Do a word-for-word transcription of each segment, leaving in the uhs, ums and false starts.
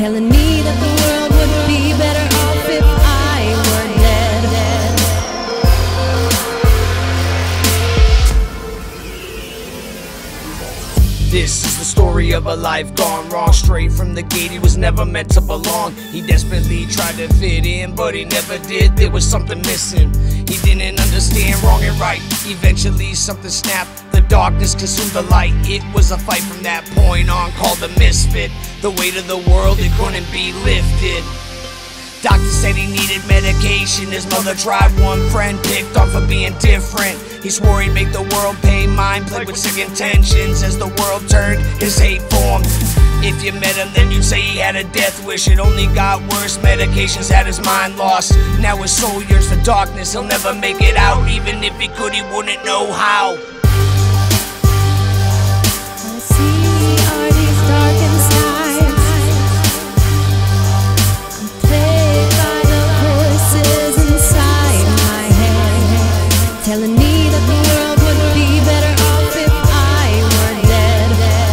telling me that the world would be better off if I were dead. This is the story of a life gone wrong. Straight from the gate, he was never meant to belong. He desperately tried to fit in, but he never did. There was something missing. He didn't understand wrong and right. Eventually something snapped. The darkness consumed the light. It was a fight from that point on, called a misfit. The weight of the world, it couldn't be lifted. Doctor said he needed medication. His mother tried, one friend picked on for being different. He swore he'd make the world pay, mind played with sick intentions. As the world turned, his hate formed. If you met him, then you'd say he had a death wish. It only got worse, medications had his mind lost. Now his soul yearns for darkness, he'll never make it out. Even if he could, he wouldn't know how. I see are these darkened skies. I'm plagued by the voices inside my head, telling me that the world would be better off if I were dead.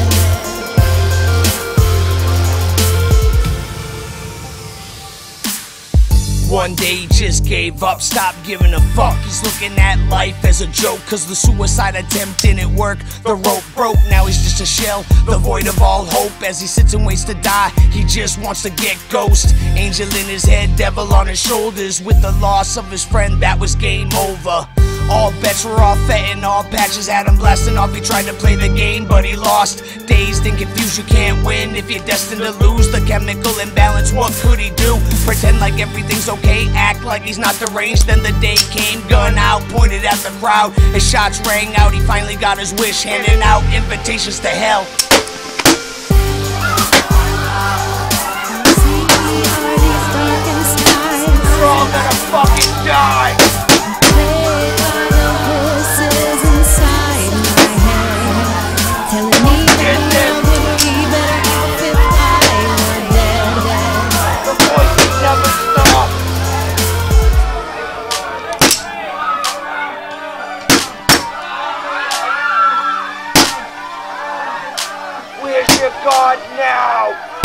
One day he just gave up, stopped giving a fuck. He's looking at life as a joke, cause the suicide attempt didn't work. The rope broke, now he's just a shell, the void of all hope. As he sits and waits to die, he just wants to get ghost. Angel in his head, devil on his shoulders. With the loss of his friend, that was game over. All bets were off, and all patches had him blasting off. He tried to play the game, but he lost. Dazed and confused, you can't win if you're destined to lose. The chemical imbalance, what could he do? Pretend like everything's okay, act like he's not deranged. Then the day came, gun out, pointed at the crowd. His shots rang out, he finally got his wish, handing out invitations to hell. We're all gonna fucking die. Where's your God now?